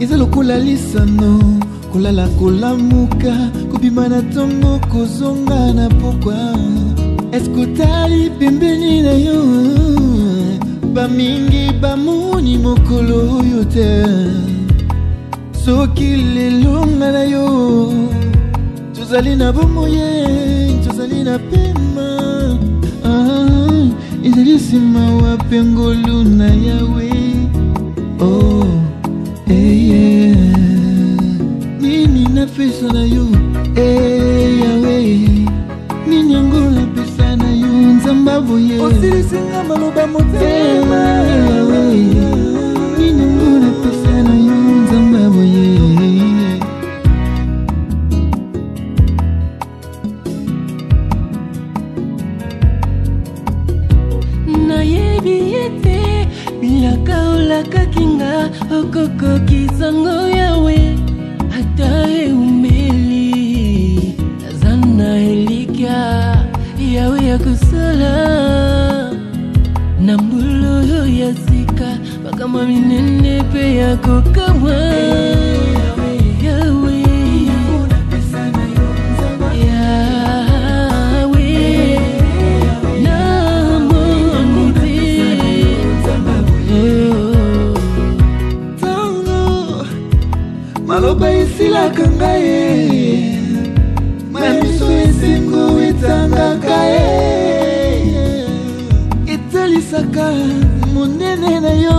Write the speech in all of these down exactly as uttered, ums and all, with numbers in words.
Eza lokola lisano kolala kolamuka kubima na tongo kozonga na pokwa eskotali pembeni na yo bamingi bamoni mokolo oyo te soki lelo nga na yo tozali na bomoye tozali na pema ah, ezali nsima wape ngolu na yawe oh, hey, yeah. Nini na pesa na yo hey, yawe nini yango na pesa na yo nzamba boye osilisinga maloba motema yawe nini yango na pesa na yo nzamba boye na yebi ete bilaka olaka kinga okoko kizango yawe hata eumeli nazana elikia yawe ya kusala na mbulu ya zika bakama minene pe ya kukamwa yawe maloba esilaka ngai mamiso esengo etangaka ye etalisaka monene na yo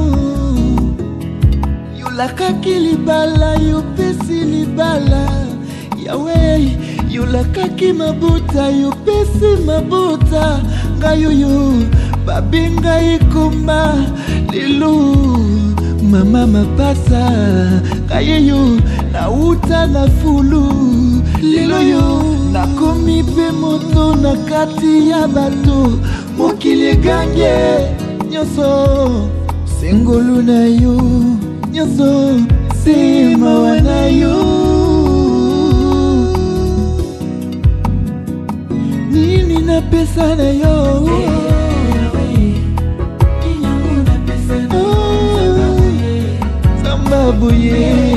yolakaki libala yopesi libala yawe yolakaki mabota yopesi mabota ngai oyo babenga ekoma lelo mama mapasa kayeyo na uta na fulu lelo yo nakomi pe moto na kati ya bato mokili gange nyoso sengolu na yo nyoso simawa na yo nini na pesa na yo Boye